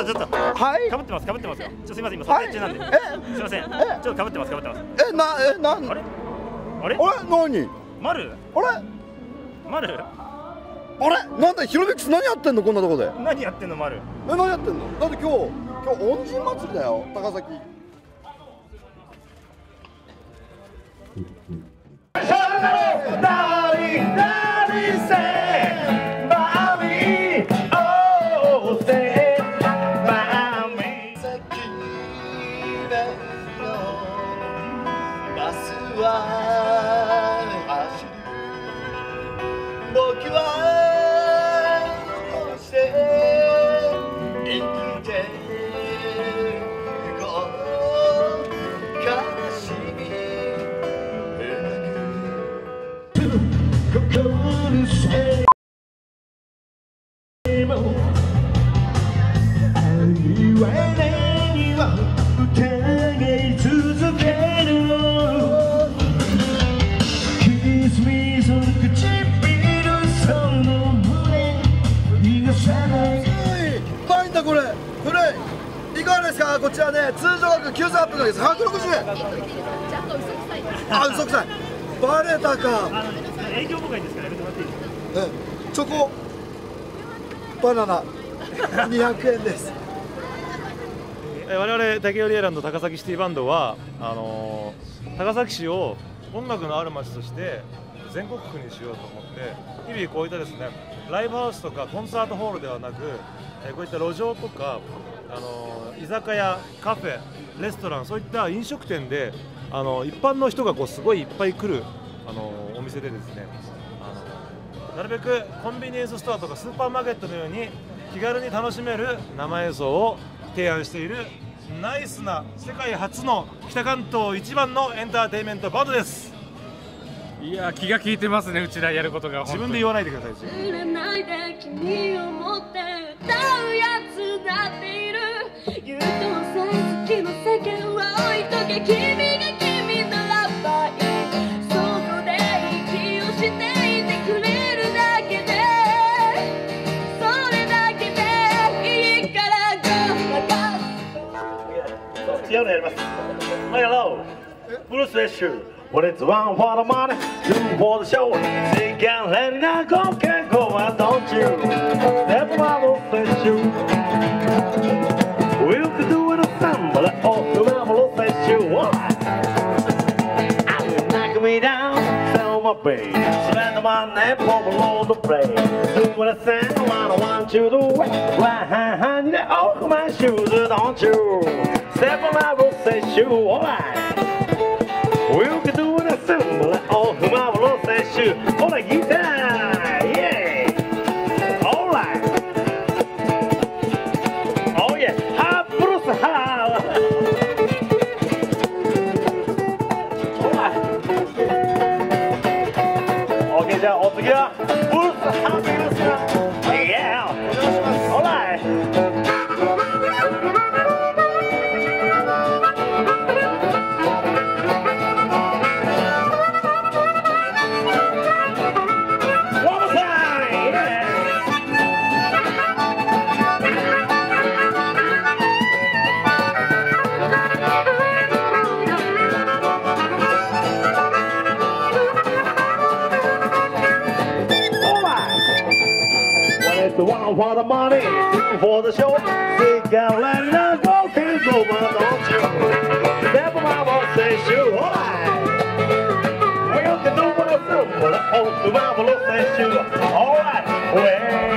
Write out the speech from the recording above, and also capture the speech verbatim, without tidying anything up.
ちょっとはいかぶってますかぶってますよ。ちょっとすみません今撮影中なんで。すみません。ちょっとかぶってますかぶってます。 えなえなんあれあれあれ何丸あれ丸あれなんだヒロミックス何やってんのこんなとこで何やってんの丸。 え何やってんのだって今日今日恩人祭りだよ高崎僕はこうして生きてゆこう悲しみ深く心しても愛は何を疑い続けるKiss me その唇その胸逃がさない何だこれ古いいかがですかこちらね通常額きゅうせんはっぴゃくえんですひゃくろくじゅうえんあ嘘くさいバレたかあの営業妨害ですからやめてもらっていいですか。 えチョコバナナにひゃくえんです我々竹寄エランド高崎シティバンドはあのー、高崎市を音楽のある街として全国区にしようと思って日々こういったですねライブハウスとかコンサートホールではなくえこういった路上とかあのー、居酒屋カフェレストランそういった飲食店であのー、一般の人がこうすごいいっぱい来るあのー、お店でですねあのー、なるべくコンビニエンスストアとかスーパーマーケットのように気軽に楽しめる生演奏を提案しているナイスな世界初の北関東一番のエンターテインメントバンドです。 いや気が利いてますねうちらやることが自分で言わないでください。 占いで君を持って歌うやつだっている優等生好きの世間は置いとけ君が君のラッパーそこで息をしていてくれるだけでそれだけでいいからごまかす違うのやります。はい、hello。ブルース・レッシュ。When it's one for the money, two for the show. Sing and let it not go, can't go, why don't you? That's my little fish you. We could do it a samba, let all the little fish you. I will knock me down, sell my bass. Spend my name for below the play. Do what I say, I don't want you to wait. Right hand, you know, my shoes, don't you? Step on my little fish you, alright.We can do it a symbol of marvelous issue on a guitar, yeah. All right. Oh yeah. Ha, Bruce, ha. All right. Okay, じゃあお次は Bruce, ha, Bruce, yeah. All right.The one for the money, two for the show. Sick and let it go, can't go, but don't you? Step on my boss, say shoe, alright. We can do what I do, but I hope the marvelous say shoe, alright. Well.